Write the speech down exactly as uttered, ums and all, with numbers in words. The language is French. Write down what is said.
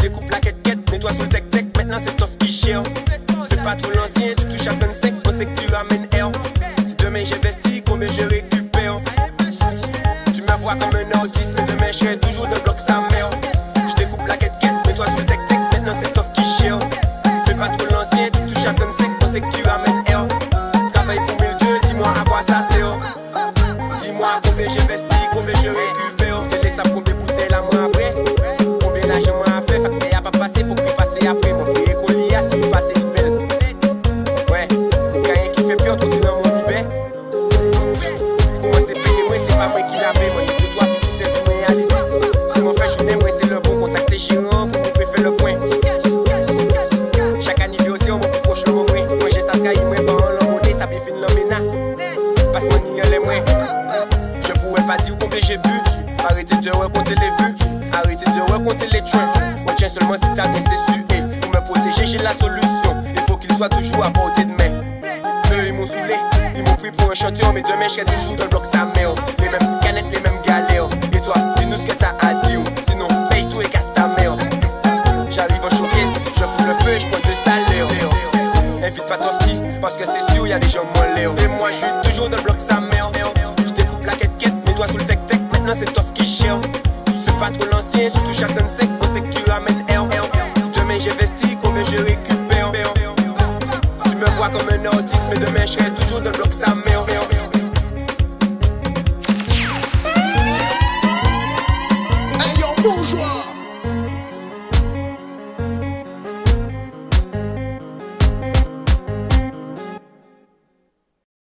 découpe la quête-quête, mets-toi sur le tech-tech, maintenant c'est tough qui gère. Fais pas trop l'ancien, tu touches à vingt-cinq, on sait que tu ramènes air. Si demain j'investis, combien je récupère? Tu me vois comme un artiste, mais demain je serai toujours dans le bloc sa mère. Je découpe la quête-quête, mets-toi sur le tech-tech, maintenant c'est tough qui gère. Fais pas trop l'ancien, tu touches à vingt-cinq, on sait que tu ramènes air. Travaille pour mille deux, dis-moi à quoi ça sert. Dis-moi combien j'investis, combien je récupère. Tu laisses à combien bouteilles la moi après. Combien l'argent m'a fait, fait que t'es à pas passer, faut que tu passes après. Mon frère écolier, si vous passez une belle. Ouais, quand rien qui fait peur, trop sinon mon libé. Comment c'est payé, moi c'est pas moi qui l'a fait. Moi ni de toi, puis qui sait pour moi alibi. Si mon frère journée, moi c'est le bon contact tes gérants pour nous faire le point. Chaque anniversaire, mon plus proche le moment. Moi j'ai ça trahi, moi pas en l'emmener, ça bien fin l'emmena. Parce que mon n'y en est moins. Je pourrais pas dire combien j'ai bu. Arrêtez de raconter les vues. Arrêtez de raconter les trains. Moi tiens seulement si t'as bien c'est su. Et pour me protéger j'ai la solution. Il faut qu'il soit toujours à portée de main. Eux ils m'ont saoulé, ils m'ont pris pour un chanteur. Mais demain je serai toujours dans le bloc sa mère. Les mêmes canettes, les mêmes galères. Et toi, dis-nous ce que t'as à dire. Sinon paye tout et casse ta mère. J'arrive en showcase, je fous le feu et je prends deux salaires. Invite pas Tofki, parce que c'est sûr y'a des gens moins l'air. Et moi je suis toujours dans le bloc sa mère. Je découpe la quête-quête, mets-toi sur le tech-tech. Maintenant c'est Tof qui gère. Fais pas trop l'ancien, tu touches à vingt-cinq, on sait que tu ramènes air. Si demain j'investis, combien je récupère? Tu me vois comme un artiste, mais demain je serai toujours dans le bloc sa mère. Hey yo bourgeois.